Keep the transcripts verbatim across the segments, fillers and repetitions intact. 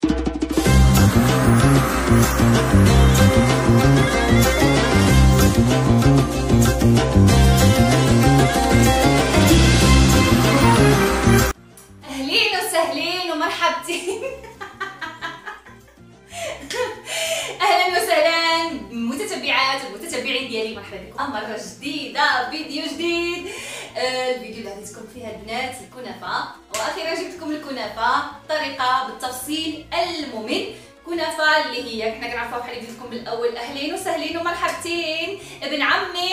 اهلين وسهلين ومرحبتين. اهلا وسهلا متتبعات ومتتبعين ديالي، مرحبا بكم مره جديده، فيديو جديد. آه الفيديو اللي غادي تكون فيها البنات الكنافه، واخيرا جبت لكم الكنافه طريقه بالتفصيل الممل. كنافه اللي هي كنا كنعرفوها بحال اللي قلت لكم بالاول، اهلين وسهلين ومرحبتين ابن عمي.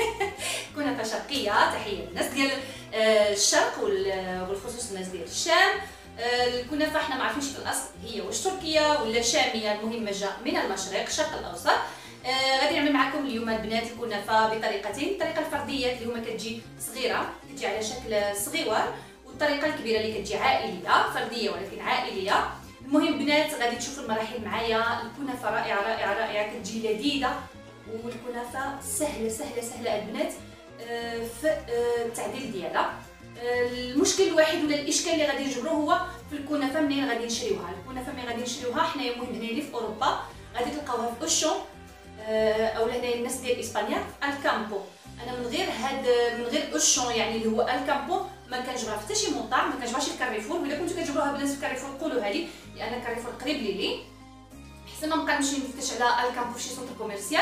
كنافه شرقيه، تحيه للناس ديال الشرق والخصوص الناس ديال الشام. الكنافه حنا ما عارفينش في الاصل هي واش تركيه ولا شاميه، المهم جا من المشرق الشرق الاوسط. آه غادي نعمل معكم اليوم البنات الكنافه بطريقتين، الطريقه الفرديه اللي هما كتجي صغيره، كتجي على شكل صغيور، والطريقه الكبيره اللي كتجي عائليه، فرديه ولكن عائليه. المهم بنات غادي تشوفوا المراحل معايا. الكنافه رائعه رائعه رائعه، كتجي لذيذه، والكنافه سهله سهله سهله البنات آه في آه التعديل ديالها. المشكل الوحيد ولا الاشكال اللي غادي نجبروه هو في الكنافه منين غادي نشريوها. الكنافه منين غادي نشريوها حنايا، المهم هنايا في اوروبا غادي تلقاوها في اوشون اولا هنايا الناس ديال اسبانيا في الكامبو. انا من غير هاد من غير اوشون يعني اللي هو الكامبو ما كنجبرها في حتى شي مونطاع، ما كنجبرهاش في الكاريفور. ولا كنتو كتجبروها بنات في الكاريفور قولوها لي، لان الكاريفور قريب لي، حسن ما نبقى نمشي نفتش على الكامبو في شي سونتر كوميرسيال.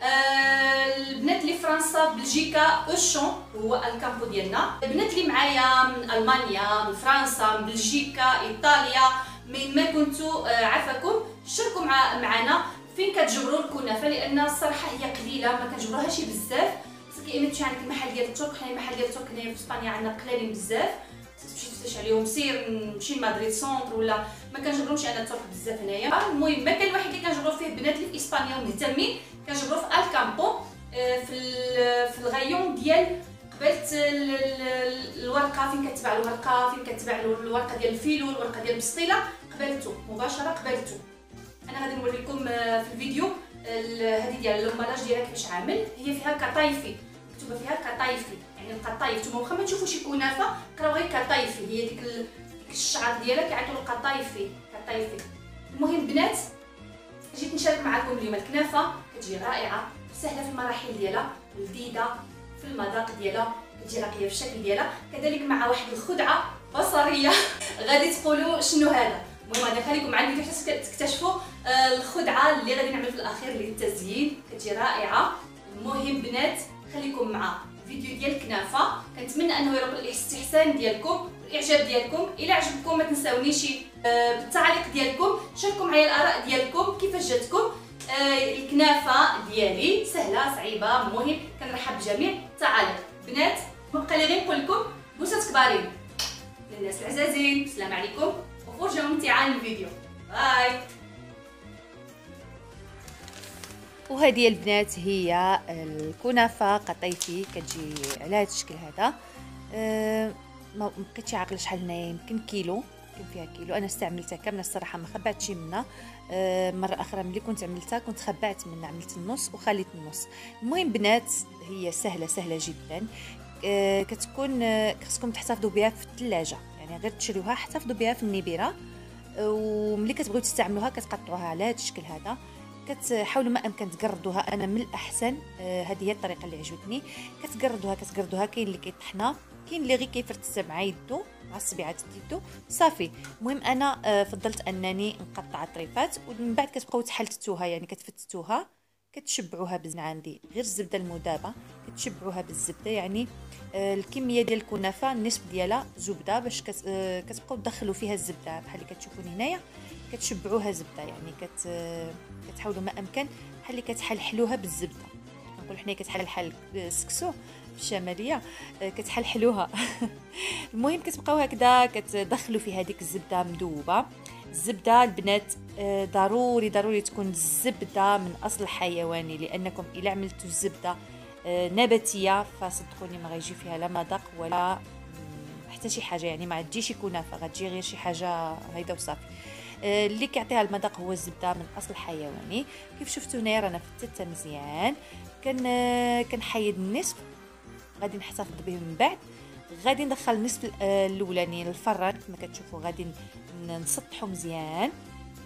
آه البنات اللي فرنسا بلجيكا اوشون هو الكامبو ديالنا. البنات اللي معايا من المانيا من فرنسا من بلجيكا ايطاليا من ما كنتو آه عافاكم شاركوا مع معنا فين كتجبروا الكنافه، لان الصراحه هي قليله ما كنجبروهاش بزاف. كي اما تمشي عندك المحل ديال الترك، حنا المحل ديال الترك هنايا في اسبانيا عندنا قلالين بزاف، تمشي تفتش عليهم سير نمشي لمدريد سونتر ولا ما كنجبروش انا الترك بزاف هنايا. المهم المكان الوحيد اللي كنجبروا فيه البنات اللي في اسبانيا ومهتمين كنجبروا في الكامبو في في الغيون ديال قبلت الورقه، فين كتباع الورقه، فين كتباع الورقه ديال الفيلو، الورقه ديال البسطيله، قبلتو مباشره قبلتو. انا غادي نوريكم في الفيديو هذه ديال لومبالاج ديالها كيفاش عامل. هي فيها كطايفي، مكتوبه فيها كطايفي يعني القطايف. نتوما واخا ما تشوفوا شي كنافه قراو غير كطايفي، هي ديك الشعر ديالها كيعيطوا له قطايفي كطايفي. المهم بنات جيت نشارك معكم اليوم الكنافه، كتجي رائعه سهله في المراحل ديالها، لذيذه في المذاق ديالها، كتجي راقيه في الشكل ديالها، كذلك مع واحد الخدعه بصريه. غادي تقولوا شنو هذا. المهم غادي نخليكم مع الفيديو حتى تكتشفوا الخدعه اللي غادي نعمل في الاخير للتزيين، كتجي رائعه. المهم بنات خليكم مع الفيديو ديال الكنافه، كنتمنى انه يربط الاستحسان ديالكم والاعجاب ديالكم. الى عجبكم ما تنساونيش بالتعليق ديالكم، شاركوا معايا الاراء ديالكم كيفاش جاتكم الكنافه ديالي، سهله صعيبه. المهم كنرحب بجميع التعاليق. بنات ما بقى لي غير نقول لكم بوسات كبارين للناس العزازين، السلام عليكم وفرجه ممتعه للفيديو. باي. وهذه البنات هي الكنافه قطيفي، كتجي على هذا الشكل هذا. أه ما بقيتش عاقله شحال هنايا، يمكن كيلو، يمكن فيها كيلو. انا استعملتها كامله الصراحه، ما خبعتش منها. أه مره اخرى ملي كنت عملتها كنت خبعت منها، عملت النص وخليت النص. المهم بنات هي سهله سهله جدا. أه كتكون أه خصكم تحتفظوا بها في الثلاجه، يعني غير تشريوها احتفظوا بها في النبيره، وملي كتبغيو تستعملوها كتقطعوها على هذا الشكل هذا، كتحاولوا ما امكن تقردوها. انا من الاحسن آه هذه هي الطريقه اللي عجبتني، كتقردوها كتقردوها. كاين اللي كيطحنها، كاين اللي غير كيفرتها مع يدو مع الصبيعات ديالو صافي. المهم انا آه فضلت انني نقطع طريفات، ومن بعد كتبقاو تحلتوها يعني كتفتتوها، كتشبعوها بزن عندي غير الزبده المذابه، كتشبعوها بالزبده يعني آه الكميه ديال الكنافه النصف ديالها زبده، باش كت آه كتبقاو تدخلوا فيها الزبده بحال اللي كتشوفوني هنايا، كتشبعوها زبده يعني كت آه كتحاولوا ما امكن بحال اللي كتحلحلوها بالزبده. كنقول حنايا كتحلحل السكسو في الشماليه، آه كتحلحلوها. المهم كتبقاو هكذا كتدخلوا في هذيك الزبده مذوبه. الزبده البنات آه ضروري ضروري تكون الزبده من اصل حيواني، لانكم الا عملتوا الزبده آه نباتيه فصدقوني ما غيجي فيها لا مذاق ولا حتى شي حاجه، يعني ما تجيش كنافه، غتجي غير شي حاجه هيدا وصافي. آه اللي كيعطيها المذاق هو الزبده من اصل حيواني. كيف شفتوا هنايا رانا فتتها مزيان، كن آه كنحيد النصف غادي نحتفظ به من بعد. غادي ندخل النصف الاولاني للفران كما كتشوفوا، غادي نسطحو مزيان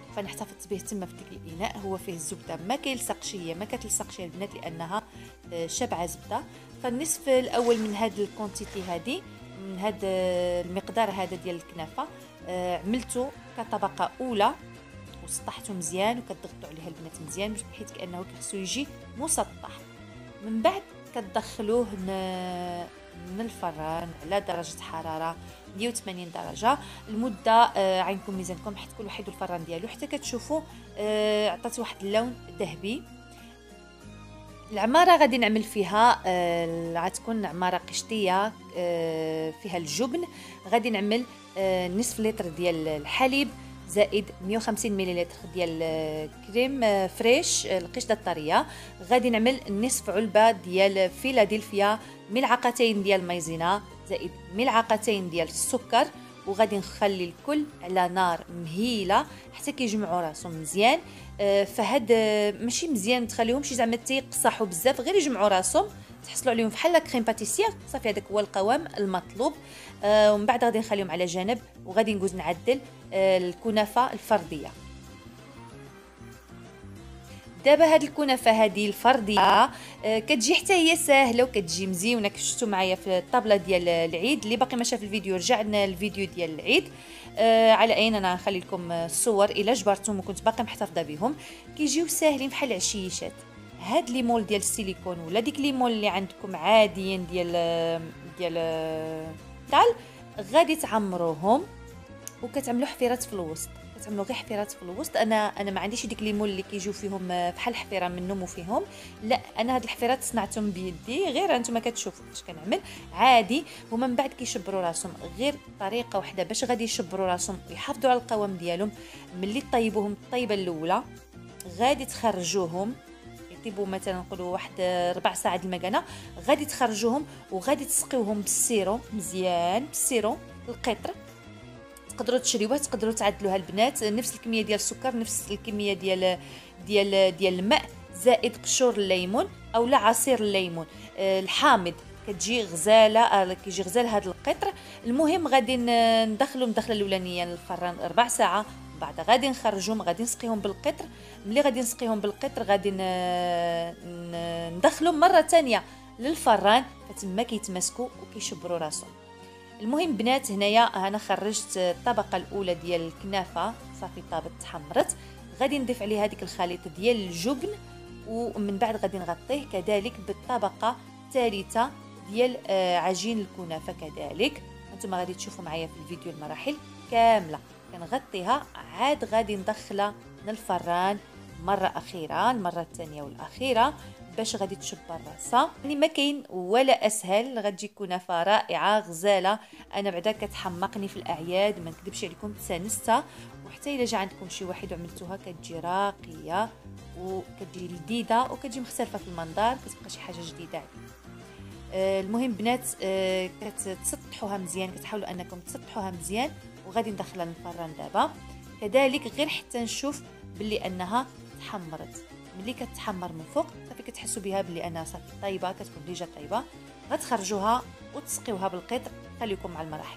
فنحتفظ به تما في ديك الاناء. هو فيه الزبده ما كيلصقش، هي ما كتلصقش البنات لانها شابعه زبده. فالنصف الاول من هاد الكونتيتي هادي، من هاد المقدار هذا ديال الكنافه، عملته كطبقه اولى وسطحته مزيان وكتضغطوا عليها البنات مزيان بحيث كانه خصو يجي مسطح. من بعد كتدخلوه من الفران على درجه حراره مية وثمانين درجه لمده آه عينكم ميزانكم حيت كل واحد والفران ديالو حتى كتشوفوا آه عطات واحد اللون ذهبي. العماره غادي نعمل فيها آه غتكون عماره قشطيه آه فيها الجبن. غادي نعمل آه نصف لتر ديال الحليب زائد مية وخمسين مليلتر ديال كريم فريش القشطه الطريه. غادي نعمل نصف علبه ديال فيلادلفيا، ملعقتين ديال مايزينا زائد ملعقتين ديال السكر. وغادي نخلي الكل على نار مهيله حتى كيجمعوا راسهم مزيان. فهاد ماشي مزيان تخليهمش زعما تيقصحوا بزاف، غير يجمعوا راسهم تحصلوا عليهم بحال كريم باتيسير. صافي هذاك هو القوام المطلوب. آه ومن بعد غادي نخليهم على جنب وغادي ندوز نعدل آه الكنافه الفرديه. دابا هاد الكنافه هذه الفرديه آه كتجي حتى هي ساهله وكتجي مزيونه. كشفتوا معايا في الطابله ديال العيد. اللي باقي ما شاف الفيديو رجع لنا الفيديو ديال العيد. آه على اين انا نخلي لكم الصور الا جبرتهم وكنت باقي محتفظه بهم. كيجيو ساهلين بحال عشيشات. هاد لي مول ديال السيليكون ولا ديك لي مول اللي عندكم عاديين ديال ديال طال غادي تعمروهم وكتعملوا حفيرات في الوسط. كتعملوا غير حفيرات في الوسط. انا انا ما عنديش ديك لي مول اللي كيجيو فيهم بحال حفيره منهم وفيهم، لا انا هاد الحفيرات صنعتهم بيدي. غير انتم كتشوفوا كيفاش كنعمل عادي. هما من بعد كيشبروا راسهم غير طريقه واحده باش غادي يشبروا راسهم ويحافظوا على القوام ديالهم. ملي طيبوهم الطيبه الاولى غادي تخرجوهم يطيبوا مثلا نقولوا واحد ربع ساعه المكانه. غادي تخرجوهم وغادي تسقيوهم بالسيرو مزيان، بالسيرو القطر. تقدروا تشريوها تقدروا تعدلوها البنات نفس الكميه ديال السكر نفس الكميه ديال ديال ديال الماء زائد قشور الليمون او لا عصير الليمون آه الحامض. كتجي غزاله آه كيجي غزال هذا القطر. المهم غادي ندخلوا الدخله الاولانيه للفران ربع ساعه، بعد غادي نخرجهم غادي نسقيهم بالقطر. ملي غادي نسقيهم بالقطر غادي ندخلهم مره ثانيه للفران فتما كيتماسكوا وكيشبروا راسهم. المهم بنات هنايا انا خرجت الطبقه الاولى ديال الكنافه صافي طابت تحمرت. غادي نضيف عليها هذيك الخليط ديال الجبن ومن بعد غادي نغطيه كذلك بالطبقه الثالثه ديال عجين الكنافه. كذلك انتم غادي تشوفوا معايا في الفيديو المراحل كامله. كنغطيها عاد غادي ندخلها للفران مره اخيره، المره الثانيه والاخيره باش غادي تشبر راسها. يعني ما كاين ولا اسهل. غتجي كنافه رائعه غزاله. انا بعدا كتحمقني في الاعياد ما نكذبش عليكم تسانستها. وحتى الا جا عندكم شي واحد وعملتوها كتجي راقيه وكتجي لذيذه وكتجي مختلفه في المنظر، كتبقى شي حاجه جديده عليكم. آه المهم بنات آه كتسطحوها مزيان، كتحاولوا انكم تسطحوها مزيان وغادي ندخلها للفران دابا كذلك غير حتى نشوف باللي انها تحمرت. ملي كتحمر من فوق صافي كتحسوا بها باللي انها صافي طيبه، كتكون ديجا طيبه. غتخرجوها وتسقيوها بالقطر. خليكم مع المراحل.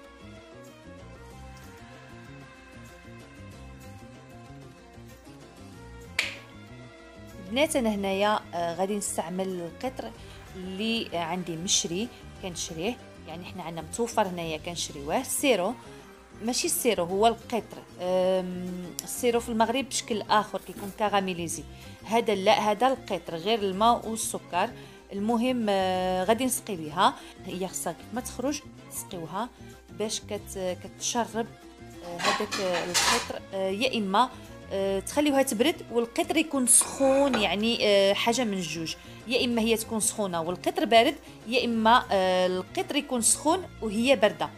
بنات انا هنايا آه غادي نستعمل القطر اللي عندي مشري كنشريه. يعني حنا عندنا متوفر هنايا كنشريوه السيرو، ماشي السيرو هو القطر. السيرو في المغرب بشكل اخر كيكون كاراميليزي. هذا لا هذا القطر غير الماء والسكر. المهم غادي نسقي بها. هي خصها كيف ما تخرج تسقيوها باش كت كتشرب هذاك القطر. يا اما تخليوها تبرد والقطر يكون سخون، يعني حاجه من الجوج. يا اما هي تكون سخونه والقطر بارد، يا اما القطر يكون سخون وهي بارده.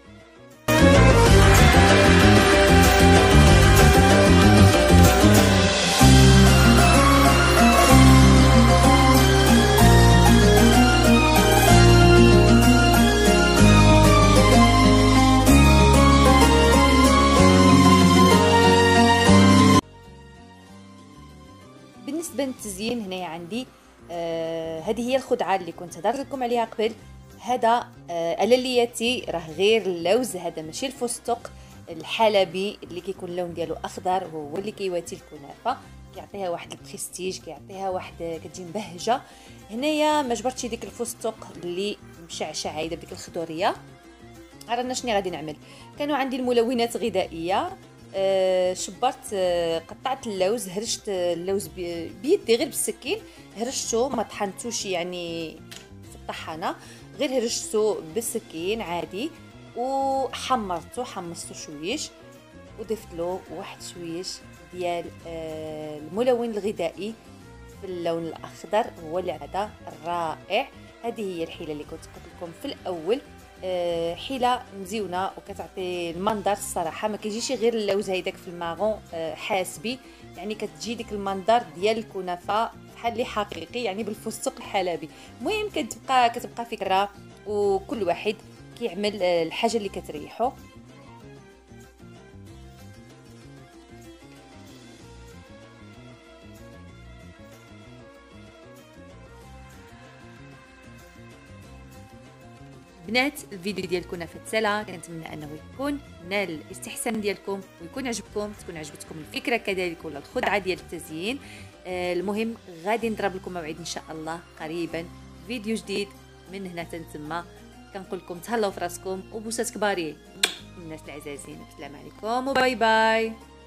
بالنسبه للتزيين هنايا عندي آه هذه هي الخدعه اللي كنت هضرت لكم عليها قبل. هذا آه الالياتي راه غير اللوز، هذا ماشي الفستق. الحلبي اللي كيكون اللون ديالو اخضر، هو اللي كيواتي الكنافه، كيعطيها واحد البريستيج، كيعطيها واحد كتجي مبهجه. هنايا ما جبرتش ديك الفستق اللي مشعشع هيدا بديك الخضوريه. عرفنا شنو غادي نعمل. كانوا عندي الملونات الغذائيه، أه شبرت، أه قطعت اللوز، هرشت اللوز بيدي غير بالسكين، هرشته ما طحنتوش يعني في الطحانه، غير هرشته بالسكين عادي، وحمرته حمصته شويش، وضفت له واحد شويش ديال أه الملون الغذائي في اللون الاخضر، هو اللي هذا الرائع. هذه هي الحيله اللي كنت قلت لكم في الاول، أه حيله مزيونه وكتعطي المنظر الصراحه. ما كيجيش غير اللوز هيداك في الماغون أه حاسبي، يعني كتجي ديك المنظر ديال الكنافه بحال اللي حقيقي، يعني بالفستق الحلبي. المهم كتبقى كتبقى فكره، وكل واحد كيعمل الحاجه اللي كتريحو. بنات، الفيديو ديال الكنافه تسالى، كنتمنى انه يكون نال الاستحسان ديالكم ويكون عجبكم، تكون عجبتكم الفكره كذلك ولا الخدعه ديال التزيين. آه المهم غادي نضرب لكم موعد ان شاء الله قريبا، فيديو جديد من هنا تنتما. كنقول لكم تهلاو في راسكم وبوسات كبارين الناس العزازين. السلام عليكم وباي باي.